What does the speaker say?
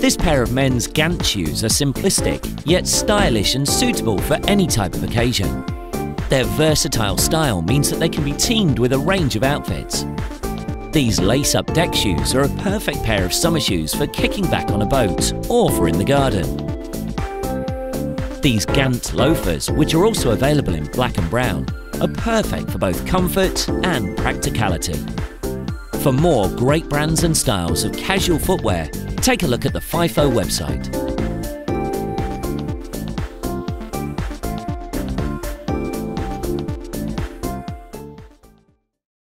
This pair of men's Gant shoes are simplistic, yet stylish and suitable for any type of occasion. Their versatile style means that they can be teamed with a range of outfits. These lace-up deck shoes are a perfect pair of summer shoes for kicking back on a boat or for in the garden. These Gant loafers, which are also available in black and brown, are perfect for both comfort and practicality. For more great brands and styles of casual footwear, take a look at the FYFO website.